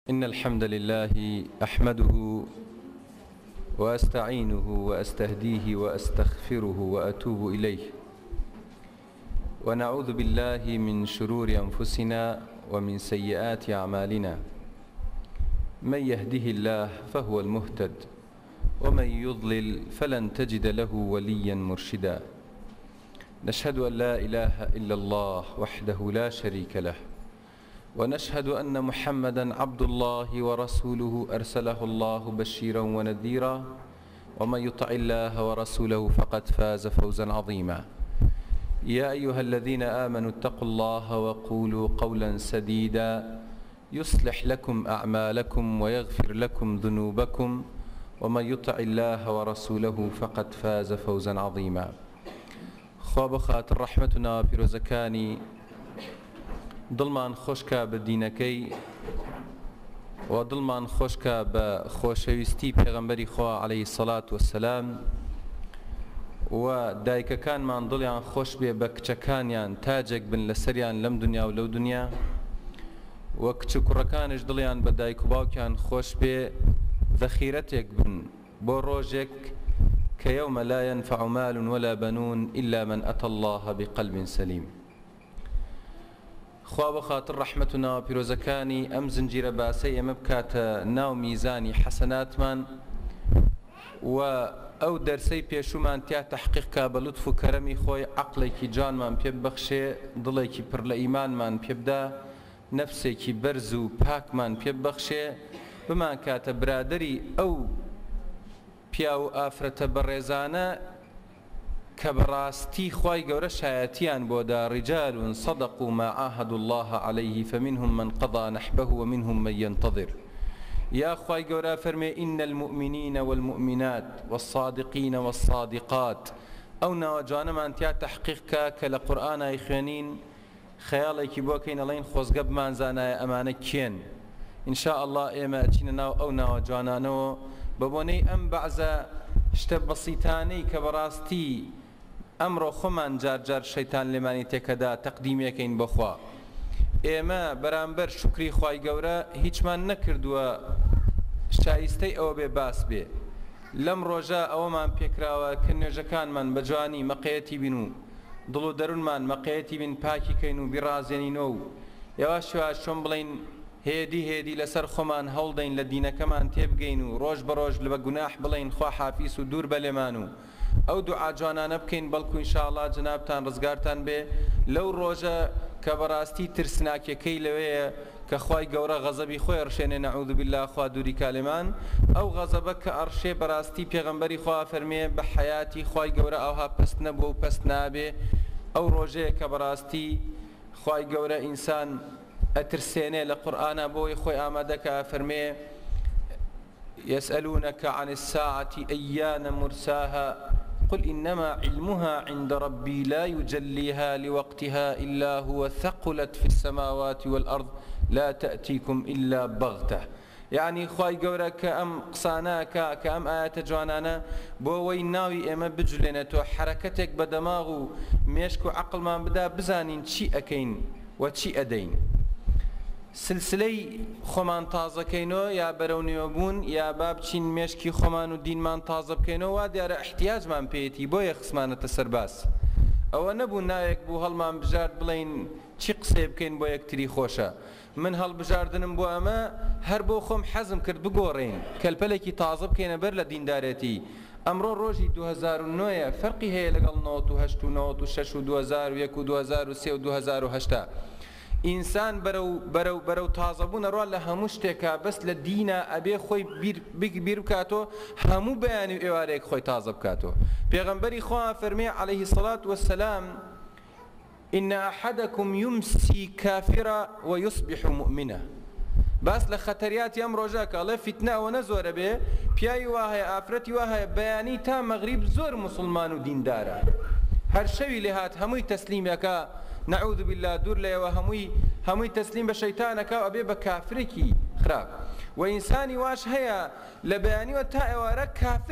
إن الحمد لله أحمده وأستعينه وأستهديه وأستغفره وأتوب إليه ونعوذ بالله من شرور أنفسنا ومن سيئات أعمالنا من يهده الله فهو المهتد ومن يضلل فلن تجد له وليا مرشدا نشهد أن لا إله إلا الله وحده لا شريك له ونشهد أن محمدا عبد الله ورسوله أرسله الله بشيرا ونذيرا ومن يطع الله ورسوله فقد فاز فوزا عظيما يا أيها الذين آمنوا اتقوا الله وقولوا قولا سديدا يصلح لكم أعمالكم ويغفر لكم ذنوبكم ومن يطع الله ورسوله فقد فاز فوزا عظيما خوا بخاطر رحمتنا بروزكاني دڵمان خۆشکە بە دینەکەی و دڵمان خۆشکە بە خۆشەویستی پێغەمبەری خوا عەلەیهی سەڵات وەسەلام و دایکەکانمان دڵیان خۆش بێ بە کچەکانیان تاجێک بن لەسەریان لەم دنیا و لەو دنیا و کچ و کوڕەکانش دڵیان بە دایک و باوکیان خۆش بێ ذەخیرەتێک بن بۆ ڕۆژێک کە یەومە لا ينفع مال ولا بنون إلا من أتى الله بقلب سليم خوا بخاطر رحمتنا پیرۆزەکانی ئەم زنجیرە باسەی ئێمە بکاتە ناو میزانی حەسەناتمان و ئەو دەرسەی پێشومان تیا تەحقیقکا بە لوتف و کەرەمی خۆی عەقڵێکی جانمان پێ ببەخشێ دڵێکی پڕ لە ئیمانمان پێ بدە نەفسێکی بەرز و پاکمان پێ ببەخشێ بمان کاتە برادەری ئەو پیا و ئافرەتە بەڕێزانە کە بەڕاستی خوای گەورە شایەتیان بۆدا ڕیجال صدقوا ما عاهدوا الله عليه فمنهم من قضى نحبه ومنهم من ينتظر يا خوای گەورە فەرمێ إن المؤمنين والمؤمنات والصادقين والصادقات ئەو ناوەجوانەمان تیا تەحقیقکە کە لە قورئانای خوێنین خەیاڵێکی بۆکەین ئەڵێن خۆزگە بمانزانایە ئەمانە کێن ئینشاء الله ئێمە ئەچینە ناو ئەو ناوەجوانانەوە بە بۆنەی ئەم بەعزە شتە بەسیتانەی کە بەڕاستی ئەمڕۆ خۆمان جارجار شەیتان لێمانی تێکەدا تەقدیمێکەین بەخوا ئێمە بەرامبەر شکری خوای گەورە هیچمان نەکردووە شایستەی ئەوە بێ باس بێ لەم ڕۆژە ئەوەمان پێکراوە کە نوێژەکانمان بە جوانی مەقەیەتی بین و دڵ و دەروونمان مەقەیەتی بین پاکیکەین و بیڕازێنینەوە و یاواش یاواش چۆن بڵین هێدی لەسەر خۆمان هەوڵدەین لە دینەکەمان تێبگەین و ڕۆژ بە ڕۆژ لە بە گوناح بڵین خوا حافیس و دوور بە لێمان و ئەو دوعا جوانانە بکەین بەڵکو ئینشاءالله جنابتان ڕزگارتان بێ لەو ڕۆژە کە بەڕاستی ترسناکیەکەی لەوەیە کە خوای گەورە غەزەبی خۆی ئەڕشێنێ نەعوذ بالله خوا دووری کالێمان ئەو غەزەبە کە ئەڕشێ بەڕاستی پێغەمبەری خوا فەرمێ بە حەیاتی خوای گەورە ئەوها پەست نەبووە و پەست نابێ ئەو ڕۆژەیە کە بەڕاستی خوای گەورە ئینسان ئەترسێنێ لە قورئانە بۆی خۆی ئامادەکە فەرمێ يسألونك عن الساعة أيان مرساها قل إنما علمها عند ربي لا يجليها لوقتها إلا هو ثقلت في السماوات والأرض لا تأتيكم إلا بغتة يعني خواي گەورە کە ئەم قسانەکە کە ئەم ئاەتە جوانانە بۆ ئەوەی ناوی ئێمە بجولێنێتەوە حرەکەتێک بە دەماغ و مێشک و عەقڵمان بدا بزانین چی ئەکەین و چی ئەدەین سلسلەی خۆمان تازەکەینەوە یا بەرەو نوێبوون یا با بچین مێشکی خۆمان و دینمان تازە بکەینەوە وا دیارە احتیاجمان پێیەتی بۆیە خسمانەتە سەرباس ئەوە نەبوو ناوێک بوو هەڵمان بژارد بڵین چی قسێ بکەین بۆ یەکتری خۆشە من هەڵبژاردنم بۆ ئەمە هەر بۆ خۆم حەزم کرد بگۆڕین کەلپەلێکی تازە بکەینە بەر لە دیندارێتی ئەمڕۆ ڕۆژی 2009 فەرقی هەیە لەگەڵ 98 و 96 و 2001 و 2003 و 2008 ئینسان بەرەو تازەبوونە ڕوا لە هەموو شتێکە بەس لە دینە ئەبێ خۆی بیر بکاتەوە هەموو بەیانی و ئێوارەیەک خۆی تازە بکاتەوە پێغەمبەری خوا فەرمێ عەلەیهی سەڵات وەسەلام إن أحدكم يمسي كافرا ويصبح مؤمنا باس لە خەتەریاتی ئەم ڕۆژە کەڵێ فیتنە ئەوەنە زۆرە بێ پیاوی وا هەیە ئافرەتی وا هەیە بەیانی تا مەغریب زۆر موسڵمان و دیندارە هەر شەوی لێ هات هەمووی تەسلیمەکە نعوذ بالله دوور لێەوە هەمووی تەسلیم بە شەیتانەکە ئەبێ بە کافرێکی خراپ و ئینسانی واش هەیە لە بەیانیوە تا ئێوارە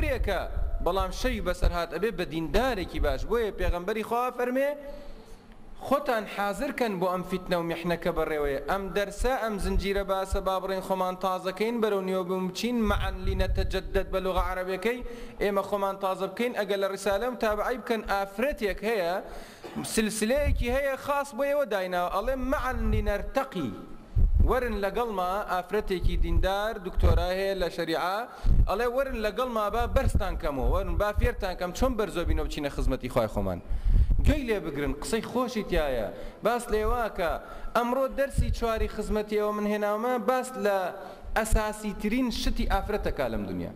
کافرێکە بەڵام شەوی بەسەر هات ئەبێ بە دیندارێکی باش بۆیە پێغەمبەری خوا فەرمێ خۆتان حازرکەن بۆ ئەم فیتنە و میحنەکە بەڕێوەیە ئەم دەرسە ئەم زنجیرە باسە با بڕێن خۆمان تازەکەین بەرەو نێوە بچین معەن لینەتەجەدەد بە لوغە عەرەبیەکەی ئێمە خۆمان تازە بکەین ئەگەر لە ڕیسالە متابعی بکەن ئافرەتێک هەیە سلسلەیەکی هەیە خاص بۆ ئێوە دایناوە ئەڵێ معەن لینەرتەقی ورن لەگەڵما ئافرەتێکی دیندار دکتۆرا هەیە لە شەریعە ئەڵێ ورن لەگەڵما با بەرزتان کەمەوە ورن با فێرتان کەم چۆن بەرزۆ بینە و بچینە خزمەتی خوای خۆمان گوێی لێ بگرن قسەی خۆشی تایە باس لێواکە ئەمڕۆ دەرسی چواری خزمەتیەوە من هێناومە باس لە ئەساسی ترین شتی ئافرەتەکە لەم دنیا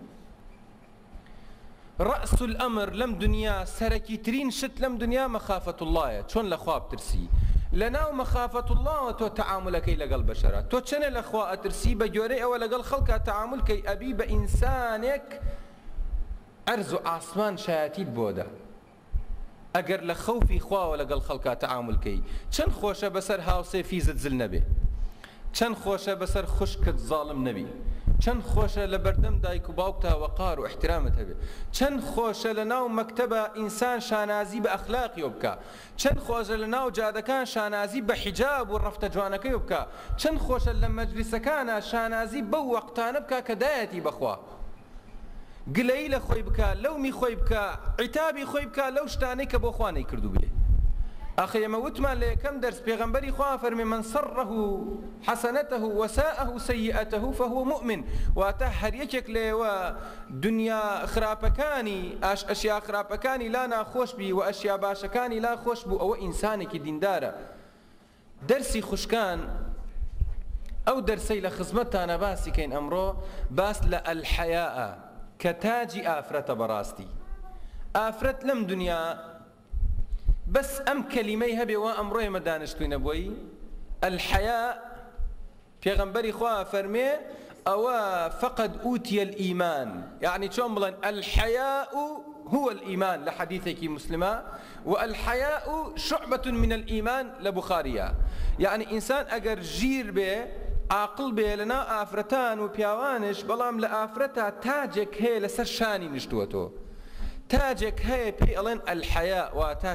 رأس الأمر لەم دنیا سەرەکی ترین شت لەم دنیا مەخافەت اللهە چۆن لە خوا بترسی لەناو مەخافەت اللهەوە تۆ تەعاملەکەی لەگەڵ بەشەرە تۆ چەنە لە خوا ئەترسی بە گوێرەی ئەوە لەگەڵ خەڵکا تەعاملکەی ئەبی بە ئینسانێک ئەرز و ئاسمان شایەتیت بۆدا ئەگەر لە خەوفی خواوە لەگەڵ خەڵکا تەعاملکەی چەند خۆشە بەسەر هاوسێفیزت زل نەبێ چەند خۆشە بەسەر خوشکت زاڵم نەبی چەند خۆشە لە بەردەم دایک و باوکتا وەقار و احترامت هەبێ چەند خۆشە لە ناو مەکتەبە ئینسان شانازی بە ئەخلاقی بکە چەند خۆشە لە ناو جادەکان شانازی بە حیجاب و ڕەفتە جوانەکەی بکە چەند خۆشە لە مەجلیسەکانە شانازی بەو وەقتانە بکە کە دایەتی بەخوا گلەیی لە خۆی بکە لەومی خۆی بکە عیتابی خۆی بکە لەو شتانەی کە بۆ خوا نەیکردو بێ ئەخ ئێمە وتمان لە یەکەم دەرس پێغەمبەری خوا فەرمێ من سەڕەه حەسەنەتەه وەساءەه سەیئەتەه فەهوە مؤمن واتە هەر یەکێک لێوە دنیا خراپەکانی ئەشیا خراپەکانی لا ناخۆش بی و ئەشیا باشەکانی لا خۆش بوو ئەوە ئینسانێکی دیندارە دەرسی خوشکان ئەو دەرسەی لە خزمەتتانە باسی کەین ئەمڕۆ باس لە ئەلحەیاءە کە تاجی ئافرەتە بەڕاستی ئافرەت لەم دنیا بس ئەم کەلیمەی هەبێ وا ئەمڕۆ ئێمە دانیشتووینە بۆی الحەیا پێغەمبەری خوا فەرمێ ئەوە فقد ئوتیە الئیمان یعنی چۆن بڵێن الحەیاء هو الإيمان لحديثك مسلمة والحياء شعبة من الإيمان لبخارية يعني إنسان أجر جير به عاقل به لنا آفرتان وبيوانش بلام لآفرتا تاجك هي لسر شاني نشتوتو تاجك هي بي ألين الحياء واتا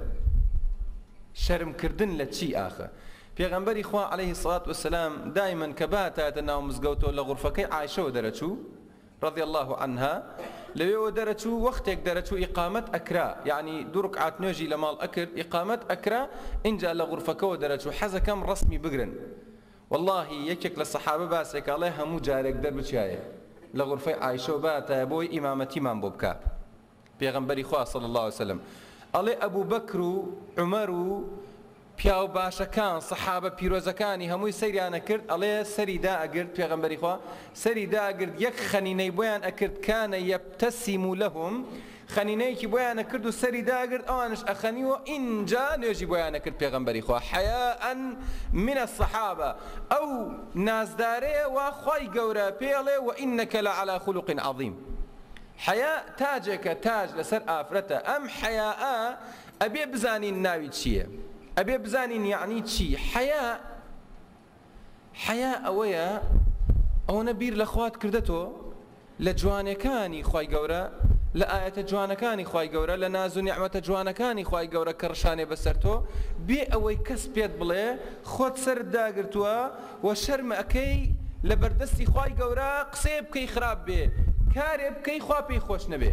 شرم كردن لتشي آخر پیغمبری خوا علیه الصلاة والسلام دائما كباتا تناو مزگوتو لغرفكي عائشة درچو رضي الله عنها لو درچو وقتك درچو إقامة أكرا يعني دو ركعات نوجي لمال أكر إقامة أكرا إنجا لغرفكو درچو حزا كم رسمي بقرن والله يكك للصحابة باسك عليها مو جارك دربچايا لغرفة عائشة باتا بوي إمامتي من بوبكا پیغمبری خوا صلى الله عليه وسلم علي أبو بكر عمر پیاو باشەکان سەحابە پیرۆزەکانی هەمووی سەیریانە کرد ئەڵێ سەری دائەگرت پێغەمبەری خوا سەری دائەگرت یەک خەنینەی بۆیان ئەکرد کانە یەبتەسیم لەهم خەنینەیەکی بۆیانە کرد و سەری دائەگرت ئەوانش ئەخەنیوە ئینجا نوێژی بۆیانە کرد پێغەمبەری خوا حەیاء من الصحابة ئەو نازدارەیە وا خوای گەورە پێڵێ وئینەکە لەعەلا خولوق عەظیم حەیاء تاجێکە تاج لەسەر ئافرەتە ئەم حەیاء ئەبێ بزانین ناوی چییە ئەبێ بزانین یعنی چی حەیا ئەوەیە ئەوەنە بیر لە خوات کردەتەوە لە جوانەکانی خوای گەورە لە ئاەتە جوانەکانی خوای گەورە لە ناز و نیعمەتە جوانەکانی خوای گەورە کە ڕشانێ بەسەر تۆ بێ ئەوەی کەس پێت بڵێ خۆت سەرت داگرتووە و شەرمە ئەەکەی لە بەردەستی خوای گەورە قسێ بکەی خراپ بێ کارێ بکەی خوا پێی خۆش نەبێ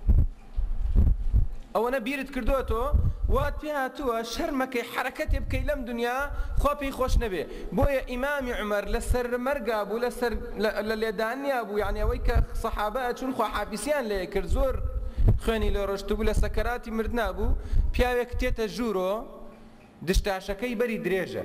ئەوەنە بیرت کردووەتەوە وات پێ هاتووە شەرمەکەی حرەکەتێ بکەی لەم دنیا خوا پێی خۆش نەبێ بۆیە ئیمامی عومەر لەسەر مەرگا بوو لە لێدانیا بوو یعنی ئەوەی کە سەحابە چون خوا حافیسیان لێ کرد زۆر خوێنی لێ ڕۆشتبوو لە سەکەراتی مردنا بوو پیاوێک تێتە ژوورۆ دشتاشەکەی بەری درێژە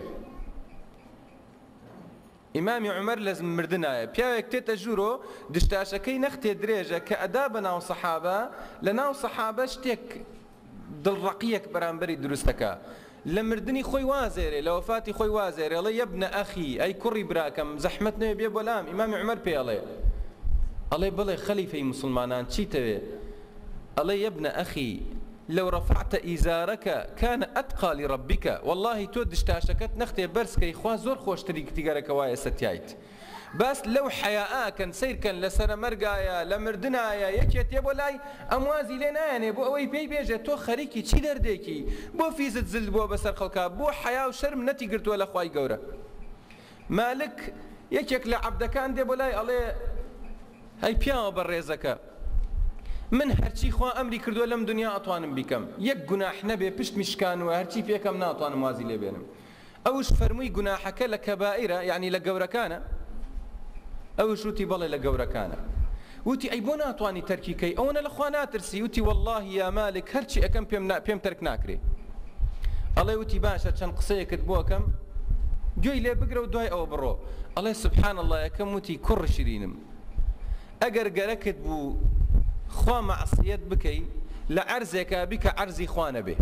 ئیمامی عومەر لە مردنایە پیاوێک تێتە ژوورۆ دشتاشەکەی نەختێ درێژە کە ئەدا بە ناو سەحابە لە ناو سەحابە شتێک دڵڕەقیەک بەرامبەری دروستەکە لە مردنی خۆی وازێرێ لە وەفاتی خۆی وازێرێ ئەڵێ یەبنە ئەخی ئەی کوڕی براکەم زەحمەت نەوێ بێ بۆلام ئیمامی عومەر پێڵێ ئەڵێ بڵێ خەلیفەی مسلمانان چیتەوێ ئەڵێ یەبنە ئەخی لو رفعت إزارك كان أتقى لربك والله تو دشتاشكت نختي برسكي خوا زور خوش تريك تيجارك وايا ستيايت باس لەو حەیاکەن سیرکەن لە سەرمەرگایە لە مردنایە یەکێت تێ بۆ لای ئەموازی لێ نایەنێ بۆ ئەوەی پێی بێژێت تۆ خەریکی چی دەردێکی بۆ فیزت زلد بۆ بەسەر خەڵکا بۆ حەیا و شەرم نەتی گرتووە لە خوای گەورە. مالک یەکێک لە عەبدەکان دێ بۆ لای ئەڵێ هەی پیاوە بەڕێزەکە من هەرچی خوا ئەمری کردووە لەم دنیا ئەتوانم بیکەم یەک گوناح نەبێ پشت میشکانوە هەرچی پێکەم ناتوانم وازی لێ بێنم. ئەوش فەرمووی گوناحەکە لە کەبائیرە یعنی لە گەورەکانە. ئەوش وتی بەڵێ لە گەورەکانە. وتی ئەی بۆ ناتوانی تەرکیکەی ئەوەنە لە خوا ناترسی. وتی والله یا مالک هەرچی ئەەکەم پێم تەرک ناکرێ. ئەڵێ وتی باشە چەند قسەیەکت بۆکەم گوێی لێ بگرە و دوای ئەوە بڕۆ. ئەڵێ سبحان الله یەکەم وتی کوڕ شیرینم ئەگەر گەرەکت بوو خوا مەعسیەت بکەی لە عەرزێکە بیکە عەرزی خوا نەبێ.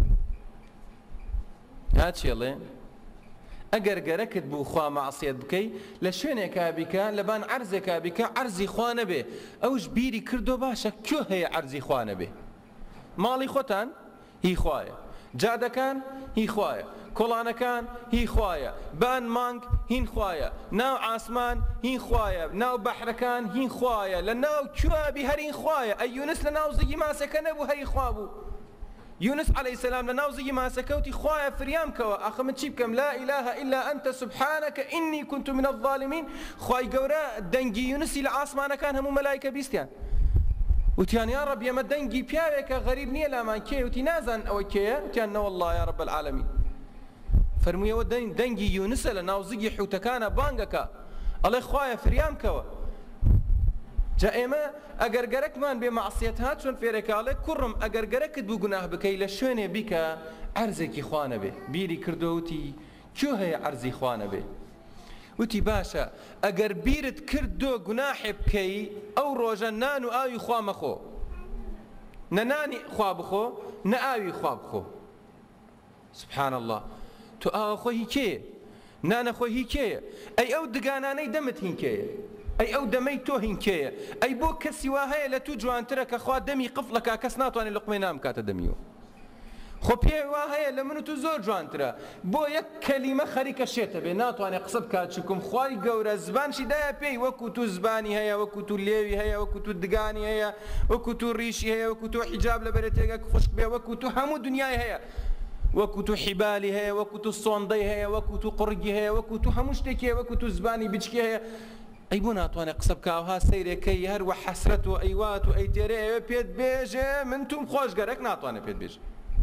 هاچێڵێ ئەگەر گەرەکت بوو خوا مەعسیەت بکەی لە شوێنێکە بیکە لەبان عەرزێکە بیکە عەرزی خوا نەبێ. ئەوش بیری کردو باشە کێ هەیە عەرزی خوا نەبێ؟ ماڵی خۆتان هی خوایە، جادەکان هی خوایە، کۆڵانەکان هی خوایە، بان مانگ هین خوایە، ناو ئاسمان هین خوایە، ناو بەحرەکان هین خوایە، لە ناو کوابی هەر هین خوایە. ئەی یونس لە ناو زگی ماسەکە نەبوو هەری خوا بوو. یونس عەلەیهی سەلام لە ناو زگی ماسەکە وتی خوایە فریام کەوە ئاخە من چی بکەم لا ئیلاهە ئیلا ئەنتە سوبحانەکە ئینی کونت من الظالمین. خوای گەورە دەنگی یونسی لە ئاسمانەکان هەموو مەلایکە بیستیان. وتیان یا رب ئێمە دەنگی پیاوێکە غەریب نییە لامان کێ؟ وتی نازان ئەوە کێیە؟ وتیان نە والله یا رب العالمین. فەرموویەوە دەنگی یونسە لە ناو زگی حوتەکانە بانگەکە ئەڵێ خوایە فریام کەوە. جا ئێمە ئەگەر گەرەکمان بێ مەعسیەت هات چۆن فێرێکاڵێ کوڕم ئەگەر گەرەکت بوو گوناح بکەی لە شوێنێ بیکە عەرزێکی خوا نەبێ. بیری کردو وتی کێ هەیە عەرزی خوا نەبێ؟ وتی باشە ئەگەر بیرت کردو گوناحێ بکەی ئەو ڕۆژە نان و ئاوی خوا مەخۆ. نە نانی خوا بخۆ نە ئاوی خوا بخۆ. سبحان الله. تۆ ئاوە خۆ هی کێیە؟ نانە خۆ هی کێیە؟ ئەی ئەو دگانانەی دەمت هین کێیە؟ ئەی ئەو دەمەی تۆ هین کێیە؟ ئەی بۆ کەسی وا هەیە لە تو جوانترە کە خوا دەمی قفڵەکە کەس ناتوانێت لقمەی نام کاتە دەمیوە. خۆ پێی وا هەیە لە من و تو زۆر جوانترە بۆ یەک کەلیمە خەریکە شێتە بێ ناتوانێت قسە بکات چکم خوای گەورە زبانشی دایە پێی وەکو تو زبانی هەیە وەکو تو لێوی هەیە وەکو تو دگانی هەیە وەکو تو ڕیشی هەیە وەکو تو حیجاب لە بەرێتێگە خوشک بێ وەکو تو هەموو دنیای هەیە وەکو تو حیبالی هەیە وەکو تو سۆندەی هەیە وەکو تو قڕگی هەیە وەکو تو هەموو شتێکی هەیە وەکو تو زبانی بچکی هەیە. ئەی بۆ ناتوانێت قسە بکاوها سەیرێکەی هەروە حەسرەت و ئەیوات و ئەیتێرێ ئەوێ پێت بێژێ من توم خۆش گەرەک ناتوانێت پێت بێژێ.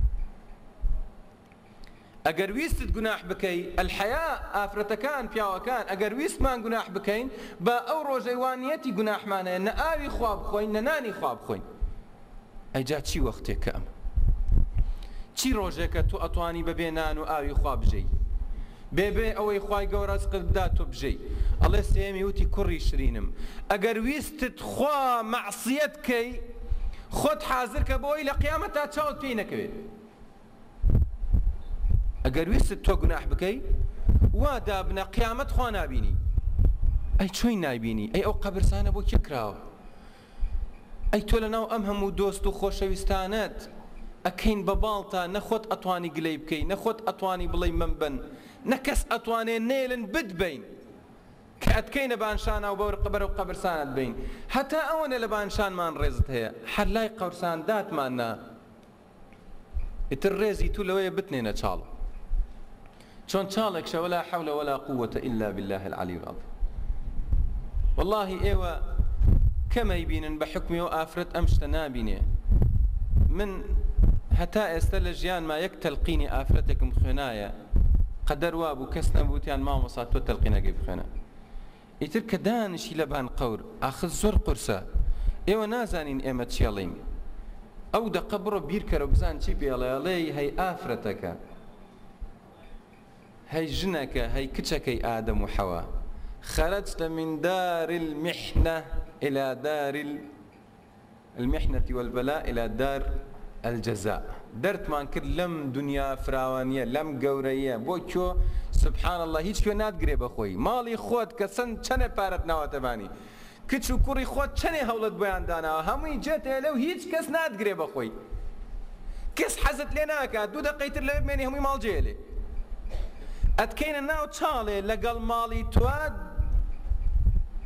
ئەگەر ویستت گوناح بکەی الحەیا ئافرەتەکان پیاوەکان ئەگەر ویستمان گوناح بکەین بە ئەو ڕۆژەی وانیەتی گوناحمانەیە نە ئاوی خوا بخۆین نە نانی خوا بخۆین. ئەیجا چی وەختێکە ئەمە؟ چی ڕۆژێکە تۆ ئەتوانی بەبێ نان و ئاوی خوا بژەی بێبێ ئەوەی خوای گەورە ڕزقت بدا تۆ بژەی؟ ئەڵێ سێمی وتی کوڕی شرینم ئەگەر ویستت خوا مەعسیەت کەی خۆت حازر کە بۆی لە قیامەتا چاوت پێی نەکەوێت. ئەگەر ویستت تۆ گوناح بکەی وا دابنە قیامەت خوا نابینی. ئەی چۆی نایبینی؟ ئەی ئەو قەبرستانە بۆ کێ کراوە؟ ئەی تۆ لەناو ئەم هەموو دۆست و خۆشەویستانت ئەکەین بە باڵتا نەخۆت ئەتوانی گلەی بکەی نەخۆت ئەتوانی بڵێی من بن نەکەس ئەتوانێ نێلن بتبین کە ئەتکەینە بانشانە و بەرە و قەبرستانت بین. هەتا ئەوەنە لە بانشانمان ڕێزت هەیە هەر لای قەبرستان داتماننا ئیتر ڕێزی تو لەوەیە بتنێنە چاڵ چۆن چاڵێک شە ولا حول ولا قوة إلا بالله العلي العظيم. والله ئێوە کەمەی بینن بە حکمی و ئافرەت ئەم شتە نابینێ. من هەتا ئێستا لە ژیانما یەک تەلقینی ئافرەتێکم خوێنایە قەدەر وا بوو کەس نەبووتیان مامۆستا تۆ تەلقینەکەی بخوێنە. ئیتر کە دانشی لە بان قەور ئاخر زۆر قورسە ئێوە نازانین ئێمە چێڵین. ئەو دەقە بڕۆ بیرکەرە بزان چی پێڵێ ئەڵێ هەی ئافرەتەکە هەی ژنەکە هەی کچەکەی ئادەم و حەوا خەرەجتە من دار المحنة إلى دار المحنة والبلاء إلى دار الجزاء. دەرتمان کرد لەم دنیا فراوانیە لەم گەورەیە بۆ کۆ سبحان الله هیچ کوێ ناتگرێ بەخۆی. ماڵی خۆت کە چەنێ پارەت ناوەتەبانی کچ و کوڕی خۆت چەنێ هەوڵت بۆیان داناوە هەمووی جێتێ لەو هیچ کەس ناتگرێ بەخۆی. کەس حەزت لێ ناکات دوو دەقەیتر لەوێ بمێنی هەمووی ماڵ جێلێ ئەتکەینە ناو چاڵێ لەگەڵ ماڵی توات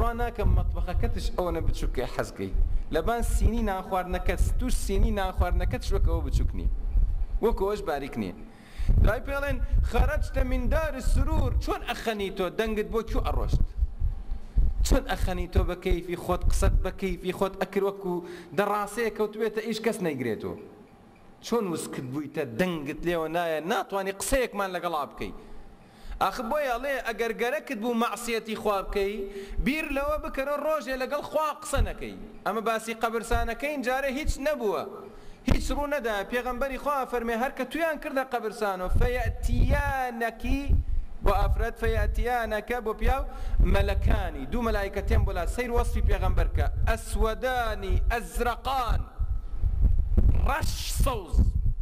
بڕوان ناکەم مەطبەخەکەتش ئەوەنە بچووکە حەزکەی لەبان سینی نانخواردنەکەت توش سینی نانخواردنەکەت شوەکەەوە بچووکنی وەکەوەش باریک نییە دوای پێڵێن خەرەجتە من دار السرور چۆن ئەخەنی تۆ دەنگت بۆ کوێ ئەڕۆشت چۆن ئەخەنی تۆ بە کەیفی خۆت قسەت بە کەیفی خۆت ئەکرد وەکو دەڕاستەیە کەوتوێتە ئیش کەس نەیگرێتەوە چۆن وسکت بوویتە دەنگت لێوە نایە ناتوانانی قسەیەکمان لەگەڵا بکەی ئاخ بۆیە ئەڵێ ئەگەر گەرەکت بوو مەعسیەتی خوا بکەی بیر لەوە بکەرە ڕۆژێ لەگەڵ خوا قسە نەکەی ئەمە باسی قەبرسانەکەین جارە هیچ نەبووە هیچ ڕوو نەدا پێغەمبەری خوا فەرمێ هەر کە تویان کردە قەبرسانەوە فەیەتیانەکی بۆ ئافرەت فەیەتیانەکە بۆ پیاو مەلەکانی دوو مەلایکەتیان بۆ لا سەیر وەسفی پێغەمبەر کە ئەسوەدانی ئەزرەقان ڕەش سەوز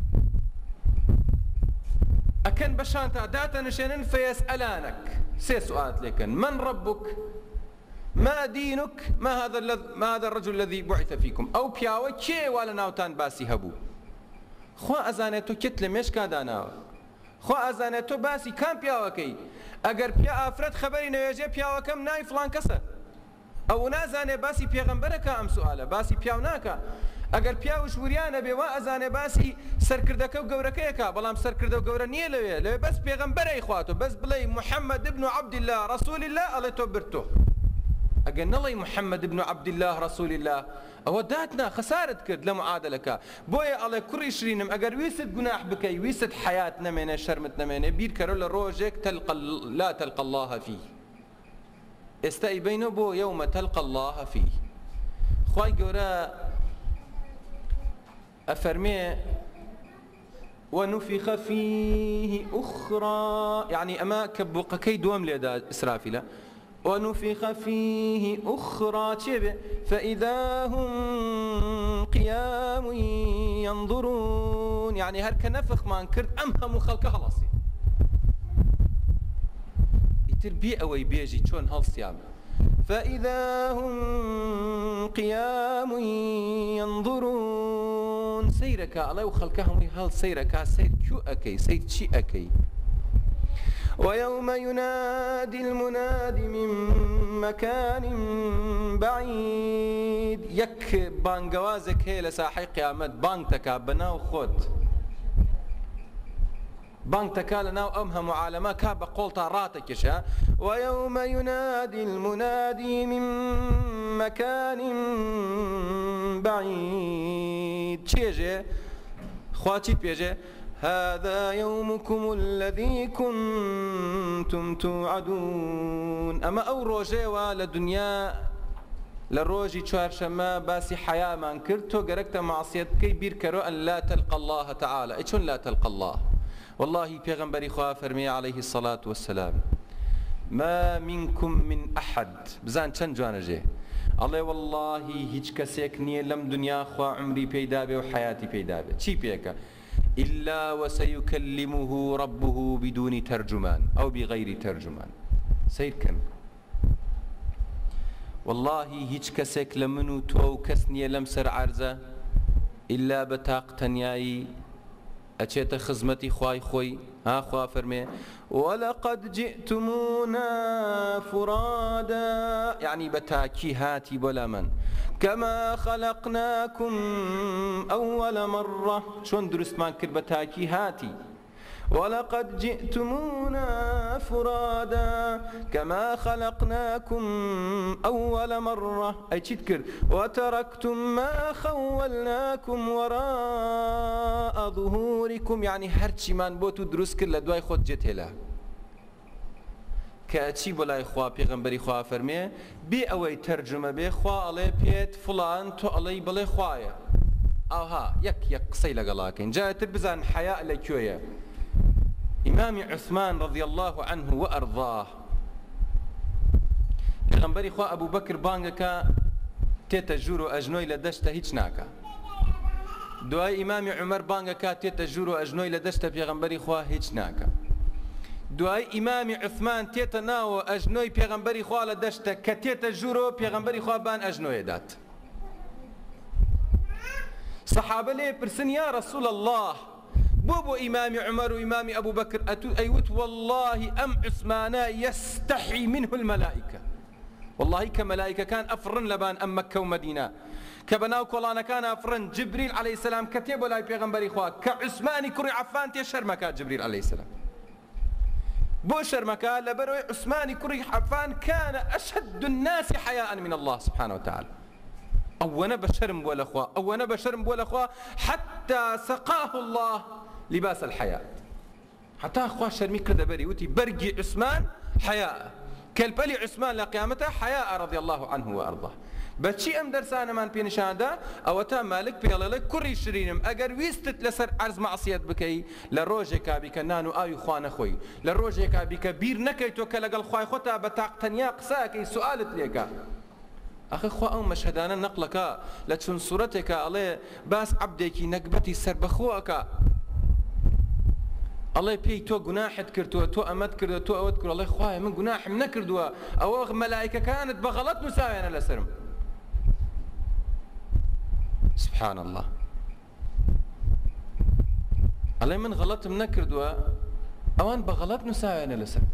ئەکەن بەشانتا داتەنشێنن فەیەسئەلانەک سێ سوئات لێکەن من ربك ما دينك ما هذا الرجل الذي بعث فيكم أو پیاوە کێوە لە ناوتان باسی هەبوو خوا ئەزانێت تۆ کت لە مێشکا داناوە خوا ئەزانێت تۆ باسی کام پیاوەکەی ئەگەر پیا ئافرەت خەبەری نەوێژێ پیاوەکەم ناوی فڵان کەسە ئەو نازانێ باسی پێغەمبەرەکە ئەم سوئالە باسی پیاو ناکە ئەگەر پیاوش وریانە بێ وا ئەزانێ باسی سەرکردەکە و گەورەکەیەکە بەڵام سەرکردە و گەورە نییە لەوێ بەس پێغەمبەرەی خواتۆ بەس بڵێ محەممەد بن عەبد الله رسول الله ئەڵێ تۆ برتۆ ئەگەر نەڵێ محەممەد بن عەبد الله رسول الله ئەوە داتنا خەسارت کرد لە معادلەکە بۆیە ئەڵێ کوڕی شرینم ئەگەر ویست گوناح بکەی ویست حیات نەمێنێ شەرمت نەمێنێ بیرکەرە لە ڕۆژێک لا تلقى الله فيه ئێستا ئیبەینە بۆ یومە تلقى الله فيه خوای گەورە أفرمي ونفخ فيه أخرى يعني أما كبقكي دوام ليدا إسرافيل ونفخ فيه أخرى فإذا هم قيام ينظرون يعني هر كنفخ ما انكرت أمهم خلق هلصي يتربي أو يبيجي شون هالصيام فإذا هم قيام ينظرون سيرك الله وخلقهم هل سيرك سير شو أكي سير شي أكي ويوم ينادي المنادي من مكان بعيد يك بانجوازك هي لساحي قيامت بانتك بناو خود بانك لنا وأمها معالمة كاب قولتا راتكشا ويوم ينادي المنادي من مكان بعيد تيجي خواتي بيجي هذا يومكم الذي كنتم توعدون أما أو روجي لدنيا لروجي چوارشەمە باسی حیامان کرد تۆ گەرەکتە معصیەت بکەی بیرکەرۆ ئەن لا تلقى الله تعالى چۆن لا تلقى الله والله پێغەمبەری خوا فەرمیێ عليه الصلاة والسلام ما منكم من أحد بزان چەند جوانەژێ ئەڵێ والله هیچ کەسێک نییە لەم دنیا خوا عمری پێیدا بێ و حیاتی پێیدا بێ چی پێکە إلا وسيكلمه ربه بدون ترجمان أو بغير ترجمان سيركن والله هیچ کەسێک لە من و تۆ و کەس نییە لەم سەر عەرزە ئللا بە تاقتەنیایی ئەچێتە خزمەتی خوای خۆی ها خوا فەرمێ وەلەقەد جئتمونا فرادا يعني بتاكي هاتي بلا من كما خلقناكم أول مرة شون درست ما كر بتاكي هاتي ولقد جئتمونا فرادا كما خلقناكم أول مرة أي تذكر وتركتم ما خولناكم وراء ظهوركم يعني هرشي من بوتو دروس كر لدواي خود جت هلا كأتشي بلا إخوة بيغنبري إخوة فرمي بي أوي ترجمة بي إخوة علي بيت فلان تو علي بلا إخوة أوها يك قصي لقلاكين جاءت بزان حياء لكوية إمام عثمان رضي الله عنه وأرضاه پیغمبری خوا أبو بكر بانگکا تيتا جورو أجنوي لدشتا هیچ ناکا دوای إمام عمر بانگکا تيتا جورو أجنوي لدشتا پیغمبری خوا هیچ ناکا دوای إمام عثمان تيتا ناو أجنوي پیغمبری خوا لدشتا كتيتا جورو پیغمبری خوا بان أجنوي دات صحابة ليه برسن يا رسول الله بوبو إمام عمر وإمام أبو بكر أيوت والله أم عثمان يستحي منه الملائكة والله کە مەلایکەکان ئەفڕن لەبان ئەم مەککە و مەدینە کە بەناو کۆڵانەکان ئەفڕن جبریل عەلەیهی السەلام کە تێ بۆ لای پێغەمبەری خوا کە عوسمانی کوڕی عەفان تێ شەرمەکە جبریل عەلەیهی السەلام بۆ شەرمەکە لەبەرەوەی عوسمانی کوڕی عەفان كان أشد الناس حياء من الله سبحانه وتعالى ئەوەنە بە شەرم بووە لەخوا ئەوەنە بە شەرم بووە لەخوا حتى سقاه الله لباس الحياء حتى خوا شەرمی کردە بەری وتی بەرگی عوسمان حياء کەلپەلی عوسمان لە قیامەتە حياء رضي الله عنه وأرضاه بەچی ئەم دەرسانەمان پێنیشاندا ئەوە تا مالک پێڵێڵێ کوڕی شرینم ئەگەر ویستت لەسەر عەرز مەعسیەت بکەی لە ڕۆژێکا بیکە نان و ئاوی خوا نەخۆی لە ڕۆژێکا بیکە بیر نەکەیتەوە کە لەگەڵ خوای خۆتا بە تاقتەنیا قسەکەی سوالت لێکە ئەخە خوا ئەو مەشهەدانە نەقڵەکە لە چون سوورەتێکە ئەڵێ باس عەبدێکی نەکبەتی سەربەخۆەکە ئەڵێ پێی تۆ گوناحت کردووە تۆ ئەمەت کردووە تۆ ئەوەت کردووە ئەڵێ خوایە من گوناحم نەکردووە ئەوە مەلایکەکانت بە غەڵەت نووساوێنە لەسرم سبحان الله ئەڵێ من غەڵەتم نەکردووە ئەوان بە غەڵەت نووساوێنە لەسرم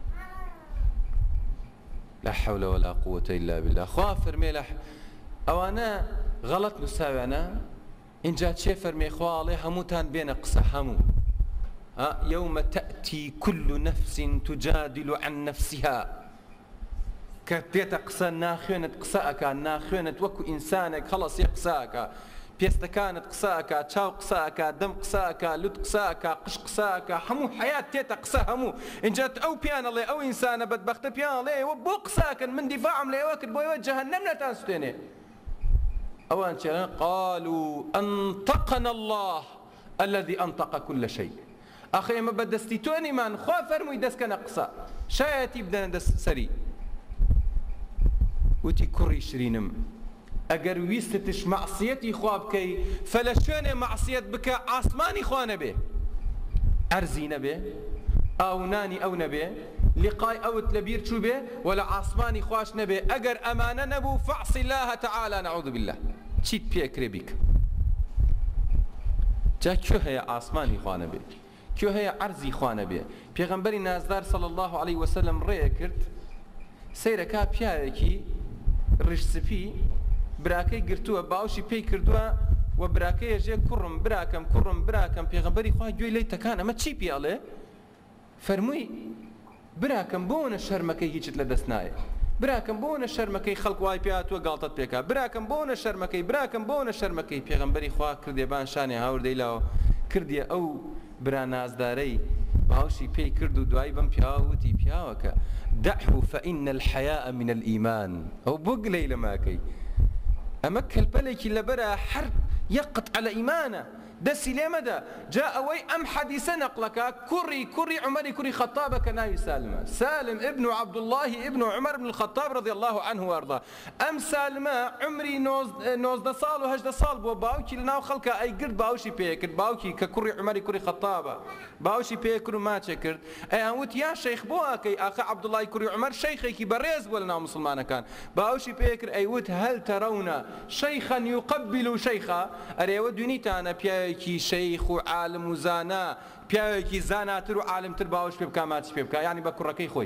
لا حول ولا قوة إلا بالله خوا فەرمێ لە ئەوانە غەڵەت نووساوێنە اینجا چێ فەرمێ خوا ئەڵێ هەمووتان بێنە قسە هەموو يوم تأتي كل نفس تجادل عن نفسها كبيت قصة ناخينت قصاك ناخينت وكو إنسانك خلص يقصاك بيست كانت قصاك تشاو قصاك دم قصاك لد قصاك قش قصاك همو حياة تيتا قصة همو إن جات أو بيان الله أو إنسان بدبخت بيان الله وبو قصاك من دفاع من وقت بوي جهنم لا تنستيني أوان قالوا أنطقنا الله الذي أنطق كل شيء أخي ما بدستي توني من خوا فرموي دس كان قصا شايتي بدنا دس سري وتي كوري شرينم أجر ويستش معصيتي خوابكي فلشان معصية بك عصماني خوانا به أرزي نبي أو ناني أو نبي لقاي أو تلبير شو به ولا عصماني خواش نبي أجر أمانة نبو فعصي الله تعالى نعوذ بالله شيت بيكري بك جا كيو هي عصماني خوانا به كيو هي عرزي خوانا به پیغمبری نازدار صلى الله عليه وسلم رأي کرد سيركا پیاوێکی ڕشسپی براکەی گرتووە باوشی پێی کردووە و براکەی ژێ کوڕم براکەم پێغەمبەری خوا گوێی لێی تەکان ئەمە چی پێڵێ فەرمووی براکەم بۆنە شەرمەکەی هیچت لە دەست نایە براکەم بۆنە شەرمەکەی خەڵک وای پێهاتووە گاڵتەت پێکا براکەم بۆنە شەرمەکەی پێغەمبەری خوا کردێبان شانێ هاوردەی لاوە کردیە ئەو برا نازدارەی باوشی پێی کرد و دوای بەم پیاوەتی پیاوەکە دعه فإن الحياء من الإيمان أو بقلي لما كي أما كالبلك لبرا حرب يقط على إيمانه دسي لماذا جاء وي أم حديث نقلك كري عمر كري خطاب كناي سالم ابن عبد الله ابن عمر بن الخطاب رضي الله عنه وارضاه أم سالم عمري نوز صال وهجد صال بو باوكي لناو خلق أي قرد باوشي بيكر باوكي ككري عمر كري خطاب باوشي بيكر وما تشكر أي أنوت يا شيخ بوكي أخي عبد الله كري عمر شيخي كي بريز ولنا مسلمان كان باوشي بيكر أيوت هل ترون شيخا يقبل شيخا أريود دنيتانا بيا پیاوێکی شەیخ و عالم و زانا پیاوێکی زاناتر و عالمتر باوەش پێ بکا ماچ پێ بکا یعنی بە کوڕەکەی خۆی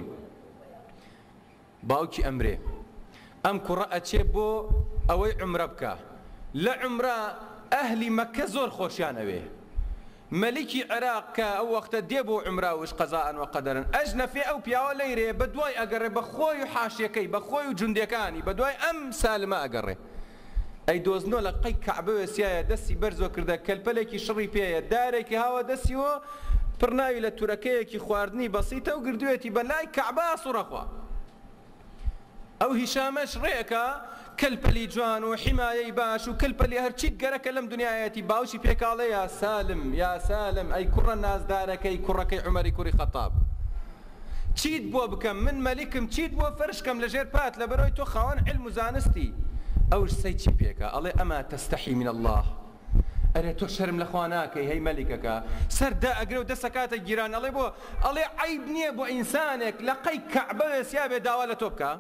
باوکی ئەمرێ ئەم کوڕە ئەچێ بۆ ئەوەی عومرە بکە لە عومرە ئەهلی مەککە زۆر خۆشیان ئەوێ مەلیکی عێراق کە ئەو وەختە دێ بۆ عومراوش قەزاءن و قەدەرن ئەژنەفێ ئەو پیاوە لەیرێ بە دوای ئەگەڕێ بە خۆی و حاشیەکەی بە خۆی و جوندەکانی بە دوای ئەم سالمە ئەگەڕێ ئەی دۆزنۆ لە قەی کەعبە وێسیایە دەستی بەرزۆ کردە کەلپەلێکی شڕی پێیە دارێکی هاوە دەستیوە پڕناوی لە تورەکەیەکی خواردنی بەسیتە و گردوێتی بەلای کەعبە سوڕەخوا ئەو هیشامەش ڕێەکە کەلپەلی جوان و حیمایەی باش و کەلپەلی هەرچیت گەرەکە لەم دنیایەتی باوشی پێکاڵێ یا سالم ئەی کوڕە نازدارەکەی کوڕەکەی عومەری کوڕی خەتاب چیت بۆ بکەم من مەلیکم چیت بۆ فەرشکەم لەژێر پات لەبەرەوەی تۆ خاوەن علم و زانستی ئەوش سەی چی پێکە ئەڵێ ئەما تەستەحی من الله ئەرێ تۆ شەرم لەخوا ناکەی هەی مەلیکەکە سەردا ئەگرێ و دەسەکاتە گیران ئەڵێ بۆ ئەڵێ عەیب نییە بۆ ئینسانێک لە قەی کەعبە وێسیا بێ داوا لە تۆ بکە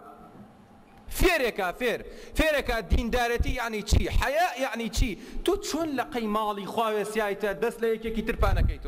فێرێکە دیندارەتی یعنی چی حەیا یعنی چی تۆ چۆن لە قەی ماڵی خوا وێسیایتە دەست لە یەکێکی ترپانەکەی تۆ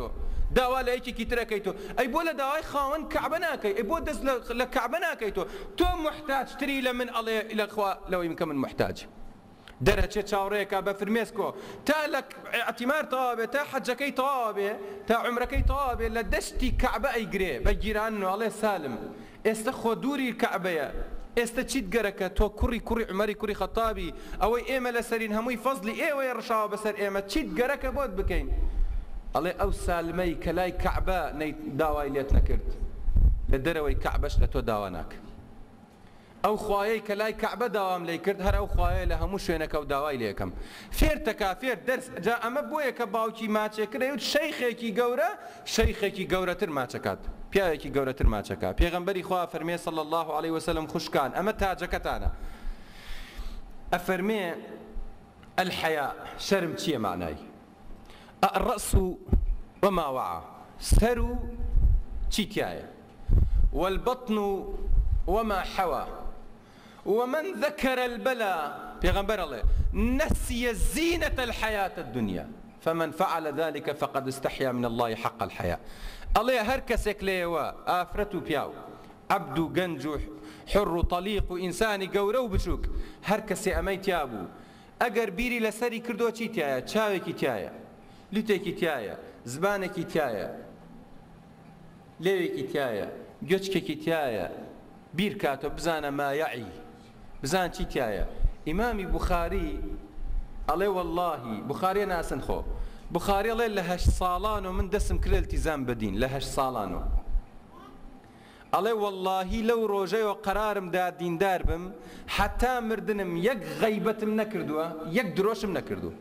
داوا لە یەکێکی ترەکەیتەوە ئەی بۆ لە داوای خاوەن کەعبە ناکەی ئەی بۆ دەست لە کەعبە ناکەیتەوە تۆ محتاجتری لە من ئەڵێ لەخوا لەوەی کە من محتاج دەرەچێت چاوەڕێیەکە بە فرمێسکۆ تا لە ئەتیمار تەواو بێ تا حەجەکەی تەواو بێ تا عومرەکەی تەواو بێ لە دەشتی کەعبە ئەیگرێ بە گیرانەوە ئەڵێ سالم ئێستا خۆ دووری کەعبەیە ئێستا چیت گەرەکە تۆ کوڕی عومەری کوڕی خەتابی ئەوەی ئێمە لەسەرین هەمووی فەزلی ئێوەیە ڕشاوە بەسەر ئێمە چیت گەرەکە بۆت بکەین ئەڵێ ئەو سالمەی کە لای کەعبە داوای لێت نەکرد لە دەرەوەی کەعبەش لە تۆ داوا ناکە ئەو خوایەی کە لای کەعبە داوام لێ کرد هەر ئەو خوایە لە هەموو شوێنەکە و داوای لێکەم فێرتەکە فێر دەرس جا ئەمە بۆیە کە باوکی ماچێکرد ئەوت شەیخێکی گەورە شەیخێکی گەورەتر ماچەکات پیاوێکی گەورەتر ماچەکە پێغەمبەری خوا فەرمێ صلی الله علیه وسلم خوشکان ئەمە تاجەکەتانە ئەفەرمێ الحەیا شەرم چییە معنای الرأس وما وعى سەر و چی تایە والبطن وما حوى ومن ذكر البلاء پیغمبر الله نسي زينة الحياة الدنيا فمن فعل ذلك فقد استحيا من الله حق الحياة الله هر کسێک لێوە ئافرەت و پیاو عەبد و گەنج و حڕ و طەلیق و ئینسانی گەورە و بچووک هەر کەسێ ئەمەی تیا بوو ئەگەر بیری لەسەری کردووە چی تایە چاوێکی تایە لوتێکی تایە زبانێکی تایە لێوێکی تایە گوێچکێکی تایە بیر کاتۆ بزانە مایعی بزان چی تایە ئیمامی بوخاری ئەڵێ وەڵڵاهی بوخاریە ناسن خۆ بوخاری ئەڵێ لە 8 ساڵان و من دەسم کرد التیزام بەدین لە 8 ساڵان و ئەڵێ وەڵڵاهی لەو ڕۆژەیەوە قەرارم دا دیندار بم حتا مردنم یەک غەیبەتم نەکردووە یەک درۆشم نەکردووە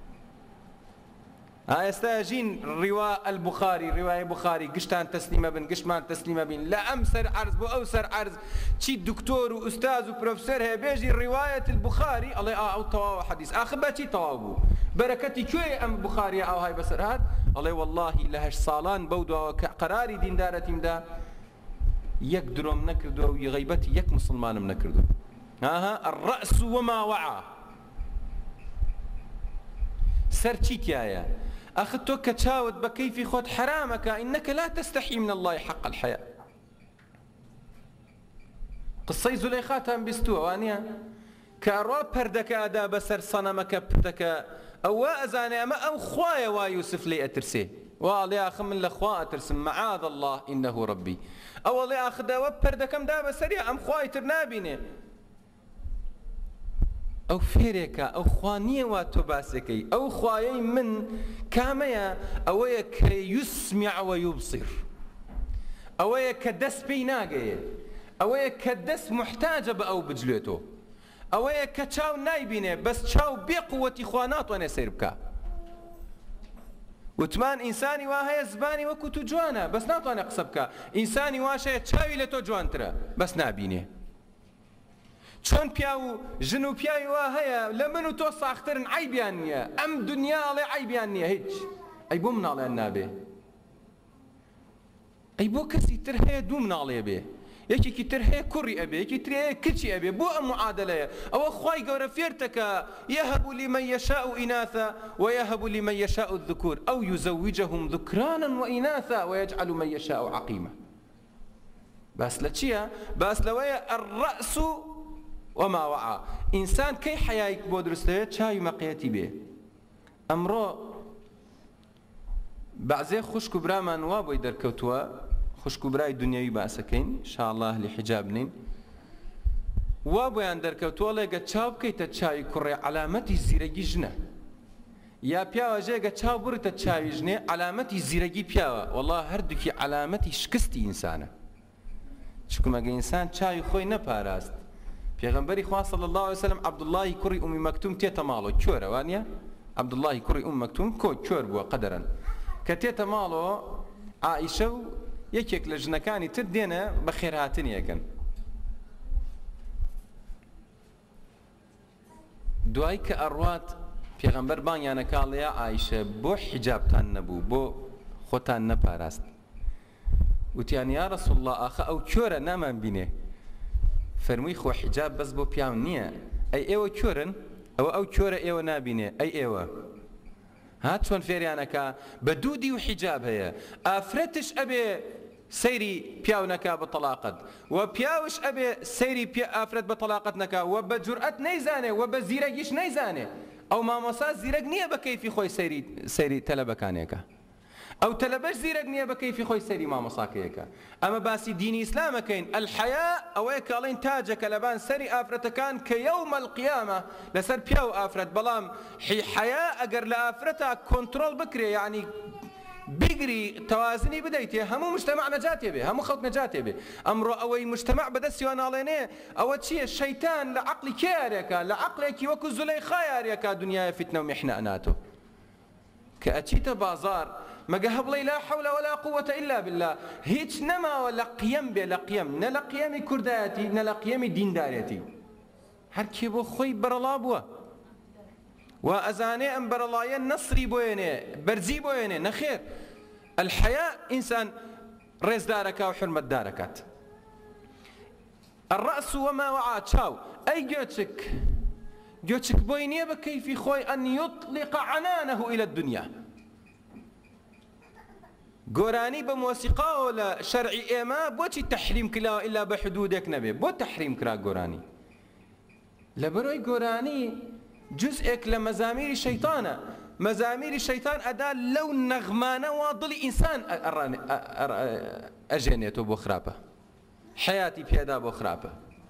ئێستا ژین ڕیوا البوخاری ڕیوای بوخاری گشتان تەسلیمە بن گشتمان تەسلیمە بین لە ئەم سەر عەرز بۆ ئەو سەر عەرز چی دکتۆر و ئوستاز و پرۆفسەر هەیە بێژی ڕیوایەت البوخاری ئەڵێ ئەو تەواوە حەدیث ئاخر بەچی تەواو بوو بەرەکەتی کوێ ئەم بوخاریە ئاوهای بەسەر هات ئەڵێ وەڵڵاهی لە 8 ساڵان بەو دواوە کە قەراری دیندارەتیمدا یەک درۆم نەکردووە و غەیبەتی یەک موسڵمانم نەکردووە ئاها الرأس وما وعى سەر چی تایە ئەخ تۆ کە چاوت بە کەیفی خۆت حرامەکە ئینەکە لا تستحی من الله حق الحياة قسەی زولەیخاتان بیستووە وانە کە ئەڕوا پەردەکە ئەدا بەسەر سەنەمەکە پردەکە ئەوە ئەزانێ ئەمە ئەو خوایە وا یوسف لێ ئەترسێ واڵێ ئاخ من لە خوا ئەترسم معاذ الله ئینەه ڕەبی ئەوەڵێ ئاخداوە پەردەکەم دا بەسەریە ئەم خوای تر نابینێ ئەو فێرێکە ئەو خوا نییە وا تۆ باسەکەی ئەو خوایەی من کامەیە ئەوەیە کە یوسمیع وەیوبصیر ئەوەیە کە دەست پێی ناگەیە ئەوەیە کە دەست محتاجە بە ئەو بجلێتەوە ئەوەیە کە چاو نایبینێ بەس چاو بێ قووەتی خوا ناتوانێ سیر بکە وتمان ئینسانی وا هەیە زبانی وەکو تو جوانە بەس ناتوانێ قسە بکە ئینسانی واش هەیە چاوی لە تۆ جوانترە بەس نابینێ چۆن پیا و ژن و پیاوی وا هەیە لە من و تۆ ساخترن عیبیان نییە ئەم دنیا ئەڵێ عیبیان نییە هیچ ئەی بۆ مناڵیان نابێ ئەی بۆ کەسی تر هەیە دوو مناڵێ بێ یەکێکی تر هەیە کوڕی ئەبێ یەکی تر هەیە کچی ئەبێ بۆ ئەم معادلەیە ئەوە خوای گەورە فێرتەکە يهب لمن يشاء إناثا ويهب لمن يشاء الذكور أو يزوجهم ذكرانا وإناثا ويجعل من يشاء عقيما بس لچیە بس لەوەیە الرأس وما وعى إنسان كي حيايك بۆ دروستەوێت چاوی مەقیەتی بێ ئەمڕۆ بەعزێ خوشک و برامان وا بۆی دەرکەوتووە خوشک و برای دنیاوی باسەکەین انشاءالله لە حیجاب نین وا بۆیان دەرکەوتووە لێگە چاو بکەیتە چاوی کوڕێ علامەتی زیرەگی ژنە یا پیاوە ژێگە چاو بڕتە چاوی ژنێ علامەتی زیرەگی پیاوە وەڵڵا هەردووکی علامەتی شکستی ئینسانە چکە مەگە ئینسان چاوی خۆی نەپاراست پێغەمبەری خوا صلی الله علیه وسلم عەبدوڵڵاهی کوڕی ئومی مەکتوم تێتە ماڵەوە کۆرە وانە عەبدوڵڵاهی کوڕی ئومی مەکتوم کۆر بووە قەدەرەن کە تێتە ماڵەوە عائیشە و یەکێک لە ژنەکانی تر دێنە بە خێرهاتنیەکەن دوای کە ئەڕوات پێغەمبەر بانیانەکاڵەیە عائیشە بۆ حیجابتان نەبوو بۆ خۆتان نەپاراست وتیان یا ڕەسوڵ الله ئاخە ئەو کۆرە نامان بینێ فەرمووی خۆ حیجاب بەس بۆ پیاو نییە ئەی ئێوە کۆرن ئەوە ئەو کۆرە ئێوە نابینێ ئەی ئێوە هات چۆن فێریانەکە بە دوودی و حیجاب هەیە ئافرەتش ئەبێ سەیری پیاو نەکا بە تەلاقەت و پیاوش ئەبێ سەیری ئافرەت بە تەلاقەت نەکا و بە جورئەت نەیزانێ و بە زیرەکیش نەیزانێ ئەو مامۆستا زیرەک نییە بە کەیفی خۆی سەیری تەلەبەکانێکە ئەو تەلەبەش زیرەک نییە بە کەیفی خۆی سەیری مامۆساکەیەکە ئەمە باسی دینی ئیسلامەکەین ئەلحەیا ئەوەیە کە ئەڵێن تاجەکە لەبان سەری ئافرەتەکان کە یەومە القیامە لەسەر پیا و ئافرەت بەڵام حەیا ئەگەر لە ئافرەتە کۆنتڕۆڵ بکرێ یعنی بگری تەوازنی بدەیتێ هەموو مجتەمع نەجاتێ بێ هەموو خەڵک نەجاتێ بێ ئەمڕۆ ئەوەی مجتەمع بەدەستیوە ناڵێنێ ئەوە چییە شەیتان لە عەقڵی کێ یاریەکە لە عەقڵێکی وەکو زولەیخا یاریەکە دنیای فیتنە و میحنە ئەناتۆ کە ئەچیتە بازار مەگە هەبڵێ لا حول ولا قوة إلا بالله هیچ نەماوە لە قیەم بێ لە قیەم نە لە قیەمی کوردایەتی نە لە قیەمی دیندارەتی هەر کێ بۆ خۆی بەرەڵا بووە و ئەزانێ ئەم بەرەڵایە نەسری بۆیێنێ بەرزی بۆیێنێ نەخێر الحەیا ئینسان ڕێزدارەکە و حرمەتدارەکات الرأس وما وعى چاو ئەی گوێچک بۆی نییە بە کەیفی خۆی ئەن یطلق عنانه إلى الدنيا گۆرانی بە مۆسیقاوە لە شەرعی ئێمە بۆچی تەحریم کراوە ئیلا بە حدودێک نەبێ بۆ تەحریم کرا گۆرانی لەبەرۆی گۆرانی جزئێک لە مەزامیری شەیتانە مەزامیری شەیتان ئەدا لەو نەغمانەوە دڵی ئینسان ئەژێنێتەوە بۆ خراپە حیاتی پێدا بۆ خراپە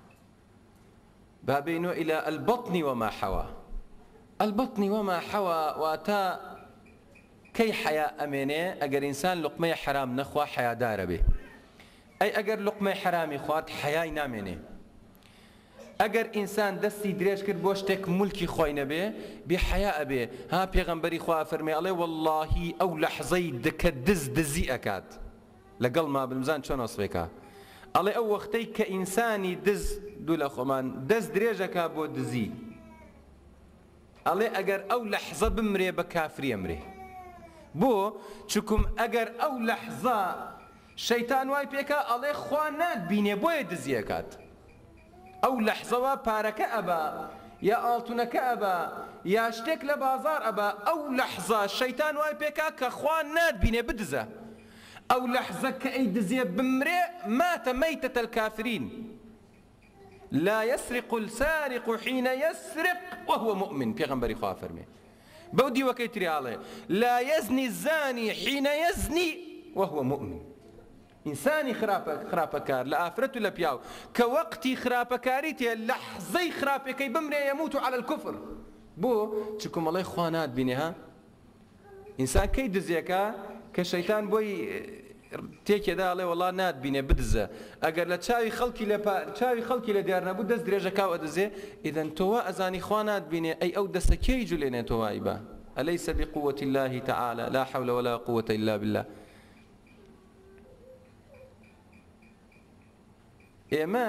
بابینۆ إلى البطن وما حوى البطن وما حوى واتا كي حياء أمينة أجر إنسان لقمة حرام نخوا حياء دار به أي أجر لقمة حرامي خوات حياء نامينة أجر إنسان دستي دريش كر بوشتك ملكي خوينة به بحياء به ها بيغمبري خوا فرمي عليه والله أو لحظي دكدز دزي أكاد لقل ما بالمزان شو نصفك عليه أو وقتي كإنساني دز دولا خمان دز دريجك بو دزي عليه أجر أو لحظة بمري بكافري أمري بۆ چکم ئەگەر ئەو لەحزە شەیتان وای پێکە ئەڵێ خوا ناتبینێ بۆیە دزیەکات ئەو لەحزەوە پارەکە ئەبا یا ئاڵتونەکە ئەبا یا شتێک لە بازار ئەبا ئەو لەحزە شەیتان وای پێکە کە خوا ناتبینێ بدزە ئەو لەحزە کە ئەی دزیە بمرێ ماتە مەیتەتە الکافرین لا يسرق السارق حين يسرق وهو مؤمن پێغەمبەری خوا فەرمێ بودي وكيتري عليه لا يزني الزاني حين يزني وهو مؤمن إنساني خرابكار لا آفرته لا بياو كوقتي خرابكاريتي لحظي خرابكي بمري يموت على الكفر بو تشكم الله خوانات بينها إنسان كي دزيكا كشيطان بوي تێکێ دا ئەڵێ وەڵا ناتبینێ بدزە ئەگەر لە چاوی خەڵکی لە دیار نەبوو دەست درێژەکاو ئەدزێ ئیدەن تۆوە ئەزانی خوا ناتبینێ ئەی ئەو دەستە کێی جولێنێتەوە وایبە ئەلەیسە بقوة الله تعالى لا حول ولا قوة إلا بالله ئێمە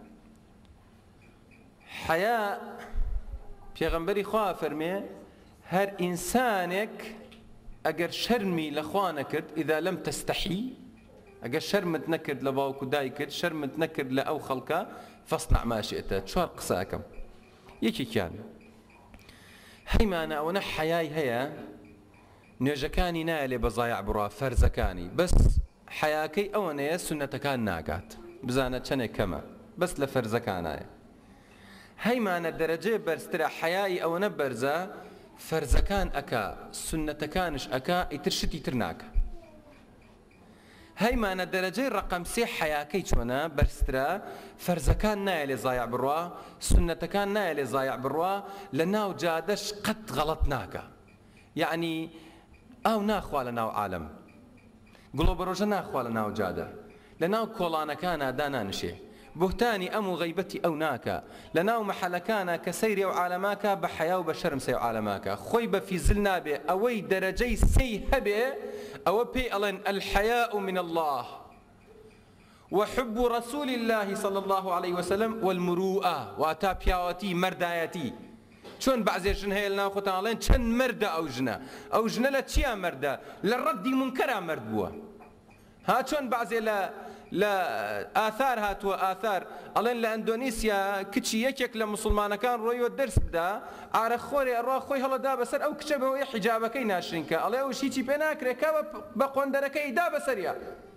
حەیا پێغەمبەری خوا فەرمێ هەر ئینسانێک ئەگەر شەرمی لە خوا نەکرد ئیدا لەم تەستەحی ئەگەر شەرمت نەکرد لە باوک و دایکت شەرمت نەکرد لە ئەو خەڵکە فەصنع ما شئت چوار قسە ئەکەم یەکێکیان هەیمانە ئەوەنە حەیای هەیە نوێژەکانی نایە لێ بەزایع بڕوا فەرزەکانی بەس حەیاکەی ئەوەنەیە سونەتەکان ناکات بزانە چەندێک کەمە بەس لە فەرزەکانایە هەیمانە دەرەجەی بەرزترە حەیای ئەوەنە بەرزە فەرزەکان ئەکا سونەتەکانش ئەکا ئیتر شتی تر ناکە هەیمانە دەرەجەی ڕەقەم سێ حەیاکەی چۆنە بەرزترە فەرزەکان نایە لێ زایع بڕوا سونەتەکان نایە لێ زایع بڕوا لە ناو جادەش قەت غەڵەت ناکە یعنی ئاو ناخوا لە ناو عالەم گڵۆبەرۆژە ناخوا لە ناو جادە لە ناو کۆڵانەکانە دانانشێ بوهتانی ئەم و غەیبەتی ئەو ناکە لە ناو مەحەلەکانە کە سەیری ئەو عالەماکە بە حەیا و بە شەرم سەی عالەماکە خۆی بە فیزل نابێ ئەوەی دەرەجەی سەی هەبێ ئەوە پێی ئەڵێن الحەیاء من الله وحب رسول الله صلى الله عليه وسلم والمروءة واتا پیاوەتی مەردایەتی چۆن بەعزێ ژن هەیە لەناو خۆتان ئەڵێن چەند مەردە ئەو ژنە لە چیا مەردە لە ڕەدی منکەرا مەرد بووە ها چۆن بەعزێ لە ئاثار هاتووە ئاثار ئەڵێن لە ئەندۆنیسیا کچی یەکێک لە مسلمانەکان ڕۆیوە دەرس بدا ئارەخۆرێ ئەڕوا خۆی هەڵەدا بەسەر ئەو کچە بەوەی حیجابەکەی ناشرینکە ئەڵێ ئەوش هیچی پێ ناکرێت کە بە قۆندەرەکەی دا بەسەریە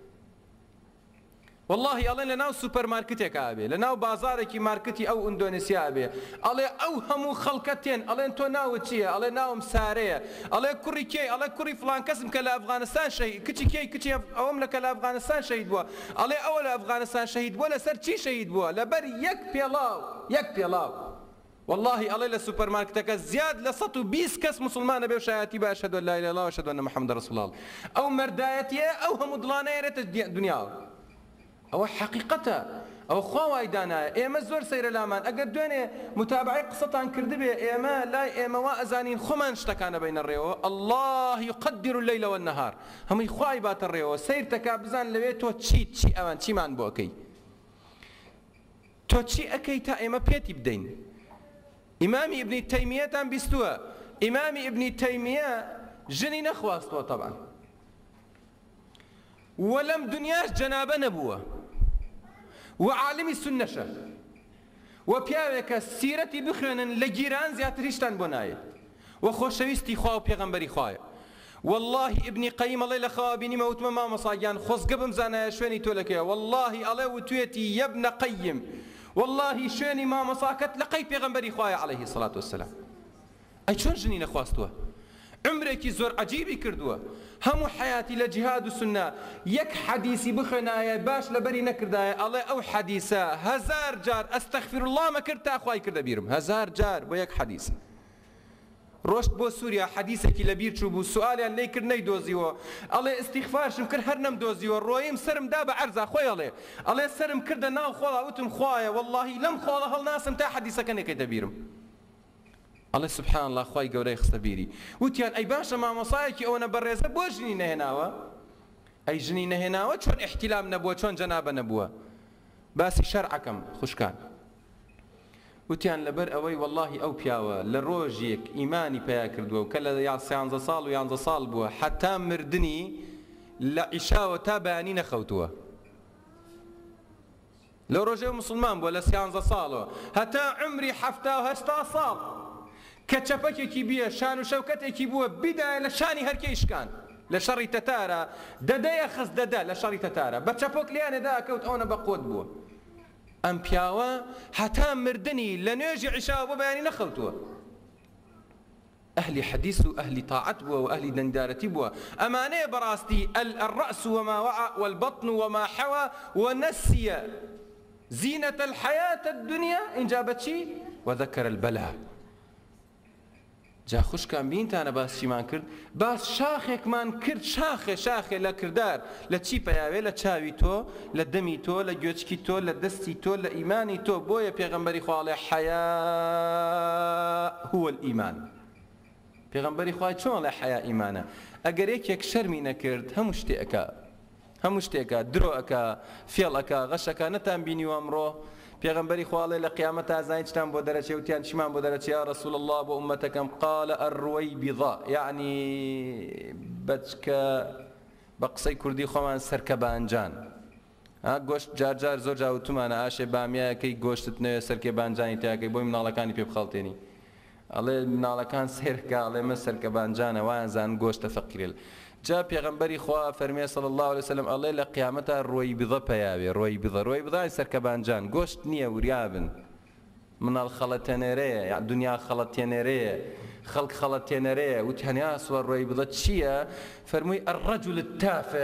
والله ئەڵێن لە ناو سوپەرمارکتێکا بێ لە ناو بازارێکی مارکتی ئەو ئەندۆنیسیا بێ ئەڵێ ئەو هەموو خەڵکە تێن ئەڵێن تۆ ناوت چییە ئەڵێ ناوم سارەیە ئەڵێ کوڕی کێی ئەڵێ کوڕی فڵان کەسم کە لە ئەفغانستان شەهید کچی کێی کچی ئەوم لە کە لە ئەفغانستان شەهید بووە ئەڵێ ئەوە لە ئەفغانستان شەهید بووە لەسەر چی شەهید بووە لەبەر یەک پێڵاو والله ئەڵێ لە سوپەرمارکتەکە زیاد لە 120 کەس مسلمانە بێ و شایەتی بە ئەشهەدو ئەن لا ئیلاهە ئیلەڵڵاه وەشهەدو ئەنە محەممەدە ڕەسوڵ الله ئەو مەردایەتیە ئەو هەموو دڵانەیەرێتە دنیاوە ئەوە حەقیقەتە ئەوە خوا وای دانایە ئێمە زۆر سەیرە لامان ئەگەر دوێنێ متابعەی قسەتان کردبێ ئێمە لای ئێمەوە ئەزانین خۆمان شتەکانە بینە ڕێوە الله يقدر الليل والنهار هەمووی خوای باتە ڕێوە سەیر تەکا بزان لەوێ تۆ چی ئەوان چیمان بۆ ئەەکەی تۆ چی ئەەکەی تا ئێمە پێتی بدەین ئیمامی ئیبنی تەیمیەتان بیستووە ئیمامی ئیبنی تەیمیە ژنی نەخواستووە طەبعاً وەلەم دنیاش جەنابە نەبووە وعالمی سنەشە و پیاوێکە سیرەتی بخوێنن لە گیران زیاتر هیچتان بۆ نایێت و خۆشەویستی خوا و پێغەمبەری خوایە والله ئیبنی قەیم ئەڵێ لە خەوا بینیمە وتمە مامۆساگیان خۆزگە بمزانایە شوێنی تۆ لەکەیە والله ئەڵێ وتوێتی یەبنە قەیم والله شوێنی مامۆساکەت لەقەی پێغەمبەری خوایە عەلەیهی سەڵات وەسەلام ئەی چۆن ژنی نەخواستووە عمرێکی زۆر عەجیبی کردووە هەموو حیاتی لە جیهاد و سنە یەک حەدیسی بخوێنایە باش لەبەری نەکردایە ئەڵێ ئەو حەدیسە 1000 جار ئەستەغفیر الله مەکرد تا خوای کردە بیرم 1000 جار بۆ یەک حەدیس ڕۆشت بۆ سووریا حەدیسێکی لە بیر چوو بوو سوئالیان لێ کرد نەیدۆزیوە ئەڵێ ئیستیغفارشم کرد هەر نەمدۆزیوە ڕۆیم سرم دا بە عەرزا خۆی ئەڵێ سرم کردە ناو خۆڵا وتم خوایە واللهی لەم خۆڵە هەڵناسم تا حەدیسەکە نەکەیتە بیرم ئەڵێ سبحان الله خوای گەورەی خستە بیری وتیان ئەی باشە مامۆسایەکی ئەوەنە بەڕێزە بۆ ژنی نەهێناوە ئەی ژنی نەهێناوە چۆن احتیلام نەبووە چۆن جەنابە نەبووە باسی شەرعەکەم خوشکان وتیان لەبەر ئەوەی واللهی ئەو پیاوە لە ڕۆژێک ئیمانی پیا کردووە و کە لە 11 ساڵ و 11 ساڵ بووە حتا مردنی لە عیشاوە تا بەیانی نەخەوتووە لە ڕۆژێ مسلمان بووە لە 13 ساڵەوە هەتا عمری 70 ساڵ کە چەپەکێکی بیە شان و شەوکەتێکی بووە بیدایە لە شانی هەرکەی شکان لە شەڕی تەتارە دەدەیە خست دەدا لە شەڕی تەتارە بە چەپۆک لیانێدا ئەکەوت ئەوەنە بە قۆت بووە ئەم پیاوە هەتا مردنی لە نوێژی عیشاوە بۆ بەیانی نەخەوتووە ئەهلی حەدیث و ئەهلی تاعەت بووە و ئەهلی دەنگدارەتی بووە ئەمانەیە بەڕاستی الرأس وما وعى والبطن وما حوى ونسي زينة الحياة الدنيا اینجا بەچی وذكر البلاء جا خوشکان بینتانە باس چیمان کرد باس شاخێکمان کرد شاخێ لە کردار لە چی پەیاوێ لە چاوی تۆ لە دەمی تۆ لە گوێچکی تۆ لە دەستی تۆ لە ئیمانی تۆ بۆیە پێغەمبەری خوا ئەڵێ حەیا هو الئیمان پێغەمبەری خوای چۆن ئەڵێ حەیا ئیمانە ئەگەر یەکێک شەرمی نەکرد هەموو شتێکە درۆ ئەکا فێڵ ئەکا غەشەکە نەتان بینیوە ئەمڕۆ پێغەمبەری خوا ئەڵێ لە قیامەت ئازانی چتان بۆ دەرەچێ وتیان چیمان بۆ دەرەچێ یا رەسوول الله بۆ ئومەتەکەم قال الرويبضة یعنی بەچکە بە قسەی کوردی خۆمان سەرکەبانجان گۆشت جار زۆر جاوتمانە ئاشێ بامیایەکەی گۆشتت نەوێ سەرکەبانجانی تیاکەی بۆی مناڵەکانی پێ بخەڵتێنی ئەڵێ مناڵەکان سێرکە ئەڵێ مە سەرکەبانجانە وایان زان گۆشتە فەقیرێل جا پێغەمبەری خوا فەرمێ صلی الله علیه وسلم ئەڵێ لە قیامەتە ڕۆیبضە پەیاوێ ڕۆیبضە سەرکەبانجان گۆشت نییە وریابن مناڵ خەڵەتێنەرەیە دنیا خەڵەتێنەرەیە خەڵک خەڵەتێنەرەیە وتیان یا سوە ڕۆیبضە چییە فەرمووی الرجل التافه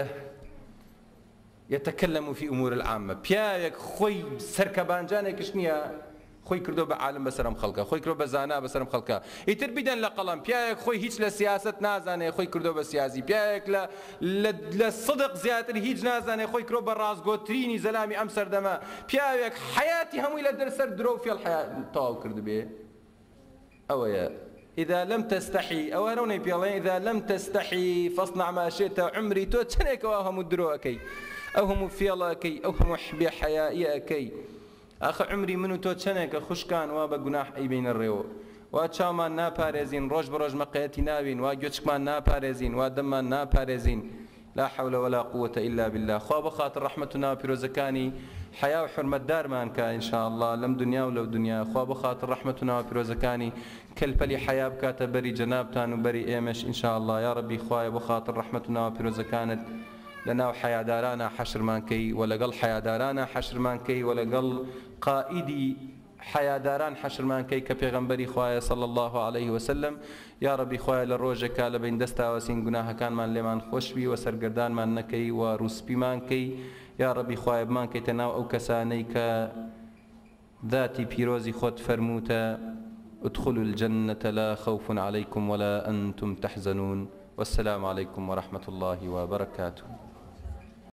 يتكلم في أمور العامة پیاوێک خۆی سەرکەبانجانێکش نییە خۆی کردو بە عالم بەسەرم خەڵکە خۆی کردو بە زانا بەسەرم خەڵکە ئیتر بیدەن لە قەڵەم پیاوێک خۆی هیچ لە سیاست نازانێ خۆی کردو بە سیاسی پیاوێک لە صدق زیاتر هیچ نازانێ خۆی کردو بە ڕازگۆترینی زەلامی ئەم سەردەمە پیاوێک حیاتی هەمووی لە دەرسەر درۆ و فێڵ تەواو کردبێ ئەوەیە إذا لم تستحي أو روني بيالين إذا لم تستحي فاصنع ما شئت عمري تو تشنك وهم الدروكي أو هم فيلاكي أو هم حبي حيائيكي أخ عمري منو تو تشنك خشكان وابا جناح أي بين الريو واتشاما نا بارزين روج بروج مقيتي نابين واجوتشكمان نا بارزين وادمان نا بارزين لا حول ولا قوة إلا بالله. خوا بخاطر رحمتنا وبيروزكاني حياة وحرمة دار مانك إن شاء الله لم دنيا ولو دنيا. خوا بخاطر رحمتنا وبيروزكاني كالبلي حياة بكات بري جنابتان وبري إيمش إن شاء الله يا ربي. خوا بخاطر رحمتنا وبيروزكانت لنا وحياة دارانا حشر مانكي ولقل حياة دارانا حشر مانكي ولقل قائدي حياة داران حشر مانكي كبيغمبري خوايا صلى الله عليه وسلم. يا ربي خوايا للروجك لبين دستا وسين قناها كان من لمن خوشبي وسرقردان من نكي وروسبي مانكي. يا ربي خوايا بمانكي تناو أو كسانيك ذاتي بيروزي خود فرموتا ادخلوا الجنة لا خوف عليكم ولا أنتم تحزنون. والسلام عليكم ورحمة الله وبركاته.